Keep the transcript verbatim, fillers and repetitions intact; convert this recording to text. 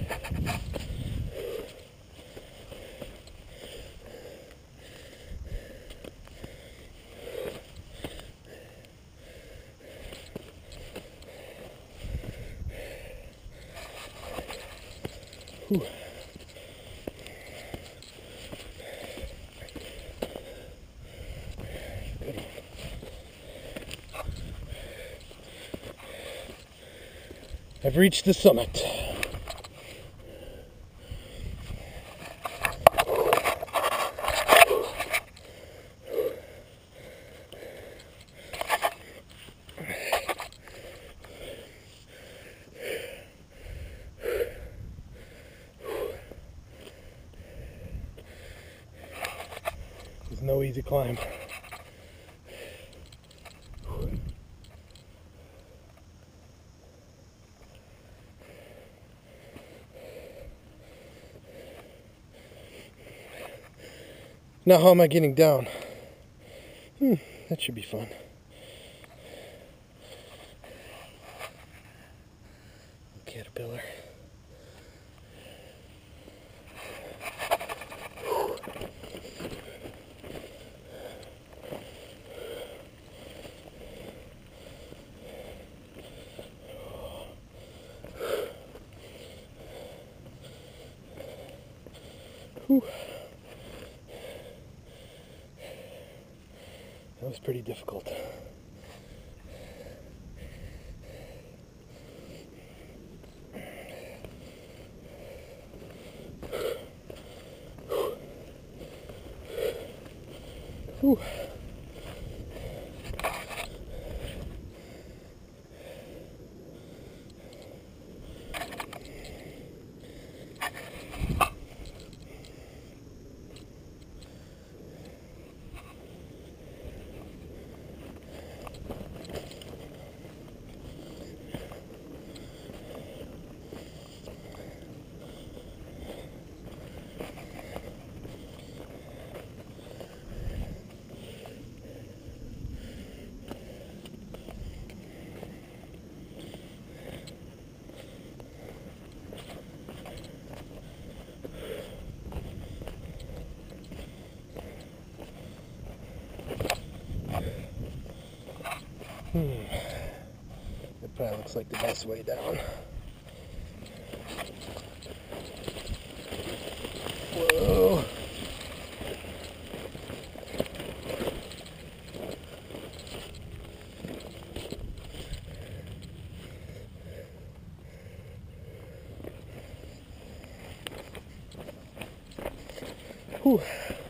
Whew. I've reached the summit. It's no easy climb. Now how am I getting down? Hmm, that should be fun. Caterpillar. Whew. That was pretty difficult. Whew. Hmm. That probably looks like the best way down. Whoa. Whew.